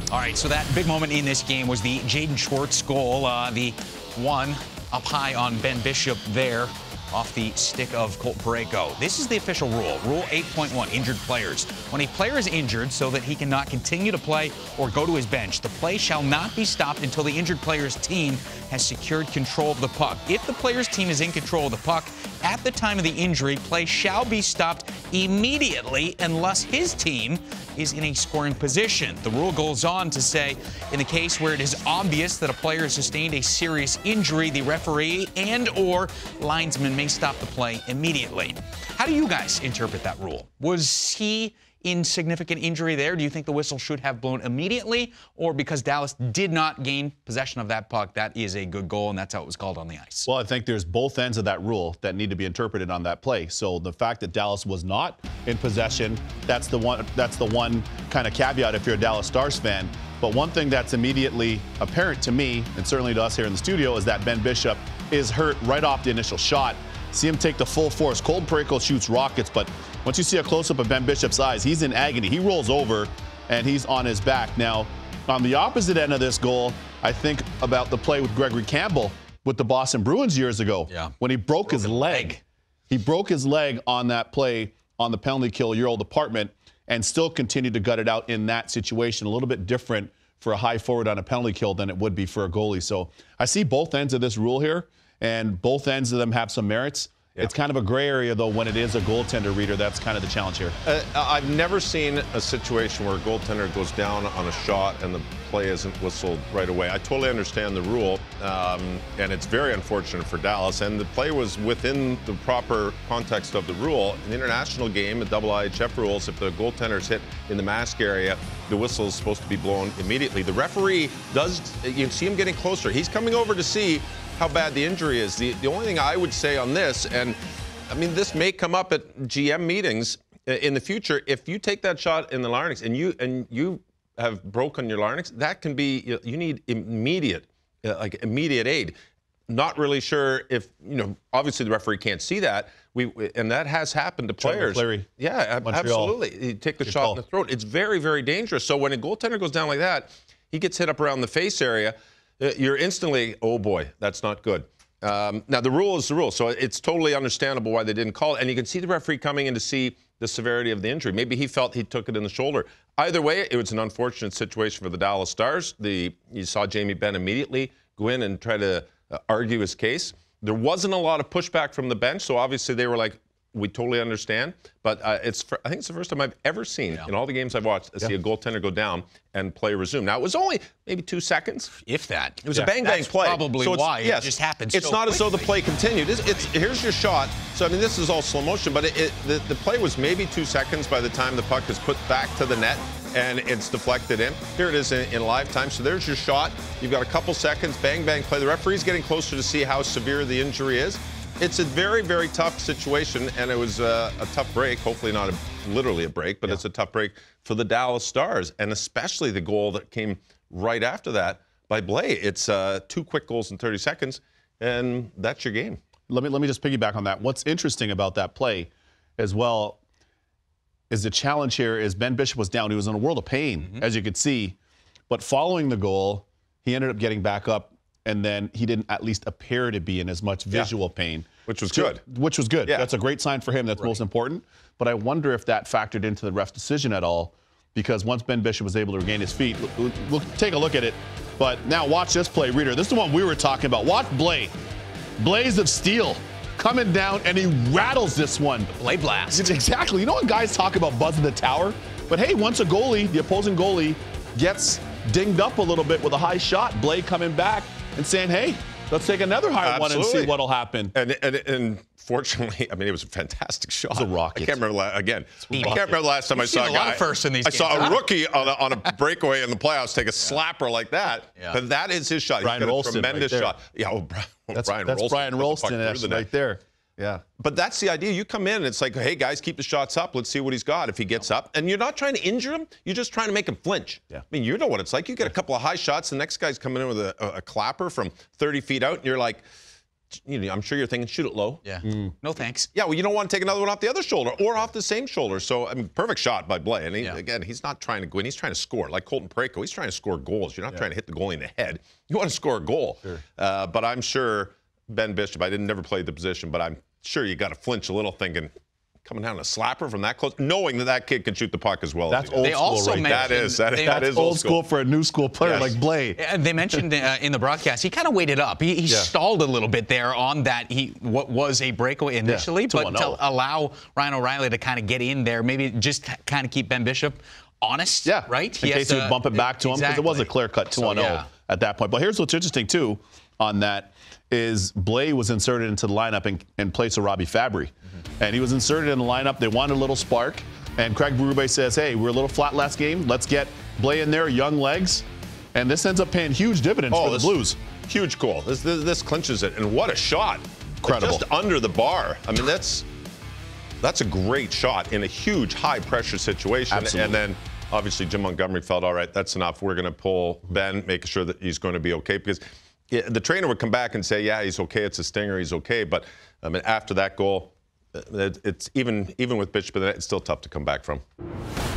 All right, so that big moment in this game was the Jaden Schwartz goal, the one up high on Ben Bishop there off the stick of Colt Parayko. This is the official rule, Rule 8.1, injured players. When a player is injured so that he cannot continue to play or go to his bench, the play shall not be stopped until the injured player's team has secured control of the puck. If the player's team is in control of the puck at the time of the injury, play shall be stopped immediately unless his team is in a scoring position. The rule goes on to say, in the case where it is obvious that a player has sustained a serious injury, the referee and or linesman may stop the play immediately. How do you guys interpret that rule? Was he in significant injury there? Do you think the whistle should have blown immediately? Or because Dallas did not gain possession of that puck, that is a good goal, and that's how it was called on the ice? Well, I think there's both ends of that rule that need to be interpreted on that play. So the fact that Dallas was not in possession, that's the one kind of caveat if you're a Dallas Stars fan. But one thing that's immediately apparent to me, and certainly to us here in the studio, is that Ben Bishop is hurt right off the initial shot. See him take the full force. Colt Parayko shoots rockets, but once you see a close-up of Ben Bishop's eyes, he's in agony. He rolls over, and he's on his back. Now, on the opposite end of this goal, I think about the play with Gregory Campbell with the Boston Bruins years ago when he broke his leg. He broke his leg on that play on the penalty kill, your old apartment, and still continued to gut it out in that situation. A little bit different for a high forward on a penalty kill than it would be for a goalie. So I see both ends of this rule here, and both ends of them have some merits. Yeah. It's kind of a gray area, though, when it is a goaltender, Reader. That's kind of the challenge here. I've never seen a situation where a goaltender goes down on a shot and the play isn't whistled right away. I totally understand the rule, and it's very unfortunate for Dallas. And the play was within the proper context of the rule. In the international game, the IIHF rules, if the goaltender's hit in the mask area, the whistle is supposed to be blown immediately. The referee does, you can see him getting closer. He's coming over to see how bad the injury is. The only thing I would say on this, and I mean, this may come up at GM meetings in the future, if you take that shot in the larynx and you have broken your larynx, that can be, you need immediate aid. Not really sure if, obviously the referee can't see that. And that has happened to players. Yeah, absolutely. You take the shot in the throat. It's very, very dangerous. So when a goaltender goes down like that, he gets hit up around the face area, you're instantly, oh boy, that's not good. Now, the rule is the rule, so it's totally understandable why they didn't call it. And you can see the referee coming in to see the severity of the injury. Maybe he felt he took it in the shoulder. Either way, it was an unfortunate situation for the Dallas Stars. You saw Jamie Benn immediately go in and try to argue his case. There wasn't a lot of pushback from the bench, so obviously they were like, we totally understand. But I think it's the first time I've ever seen, in all the games I've watched, see a goaltender go down and play resume. Now, it was only maybe 2 seconds. If that. It was a bang-bang play. Probably so why it just happened It's so not quickly. as though the play continued. Here's your shot. So, I mean, this is all slow motion, but the play was maybe 2 seconds by the time the puck is put back to the net and it's deflected in. Here it is in live time. So there's your shot. You've got a couple seconds, bang-bang play. The referee's getting closer to see how severe the injury is. It's a very, very tough situation, and it was a tough break. Hopefully not literally a break, but it's a tough break for the Dallas Stars, and especially the goal that came right after that by Blais. It's 2 quick goals in 30 seconds, and that's your game. Let me just piggyback on that. What's interesting about that play as well is the challenge here is Ben Bishop was down. He was in a world of pain, as you could see, but following the goal, he ended up getting back up, and then he didn't at least appear to be in as much visual pain. Which was good. Which was good. Yeah. That's a great sign for him. That's most important. But I wonder if that factored into the ref's decision at all, because once Ben Bishop was able to regain his feet, we'll take a look at it. But now watch this play, Reader. This is the one we were talking about. Watch Blais. Blaze of steel coming down, and he rattles this one. Blais blast. Exactly. You know when guys talk about buzzing the tower? But hey, once a goalie, the opposing goalie, gets dinged up a little bit with a high shot, Blais coming back and saying, hey, let's take another high one and see what'll happen. And fortunately, I mean, it was a fantastic shot. It's a rocket. I can't remember I can't remember the last time I saw a guy. First in these I games, saw a rookie on a breakaway in the playoffs take a slapper like that. But that is his shot. Brian He's got Rolston a tremendous right there. shot. Yeah, That's Rolston. Brian Rolston right there. Yeah. But that's the idea. You come in and it's like, hey, guys, keep the shots up. Let's see what he's got if he gets up. And you're not trying to injure him. You're just trying to make him flinch. Yeah. I mean, you know what it's like. You get a couple of high shots. The next guy's coming in with a clapper from 30 feet out. And you're like, I'm sure you're thinking, shoot it low. Yeah. No thanks. Yeah, well, you don't want to take another one off the other shoulder or off the same shoulder. So, I mean, perfect shot by Blais. And again, he's not trying to go in. He's trying to score. Like Colton Parayko, he's trying to score goals. You're not trying to hit the goalie in the head. You want to score a goal. Sure. But I'm sure Ben Bishop, I never played the position, but I'm sure you got to flinch a little thinking, coming down a slapper from that close, knowing that kid can shoot the puck as well. That's as old They school, also right? mentioned- That is old school for a new school player like Blais. They mentioned in the broadcast he kind of waited up. He stalled a little bit there on that. What was a breakaway initially, but to allow Ryan O'Reilly to kind of get in there, maybe just kind of keep Ben Bishop honest. Yeah, right. In case he would bump it back to him, because it was a clear-cut 2-0 at that point. But here's what's interesting too on that is Blais was inserted into the lineup in place of Robbie Fabry. And he was inserted in the lineup. They wanted a little spark. And Craig Berube says, hey, we're a little flat last game. Let's get Blais in there, young legs. And this ends up paying huge dividends for the Blues. Huge goal. This clinches it. And what a shot. Incredible. Just under the bar. I mean, that's a great shot in a huge, high-pressure situation. Absolutely. And then, obviously, Jim Montgomery felt, all right, that's enough. We're going to pull Ben, make sure that he's going to be okay. Because the trainer would come back and say, yeah, he's okay. It's a stinger. He's okay. But, I mean, after that goal, it's even with Bishop, it's still tough to come back from.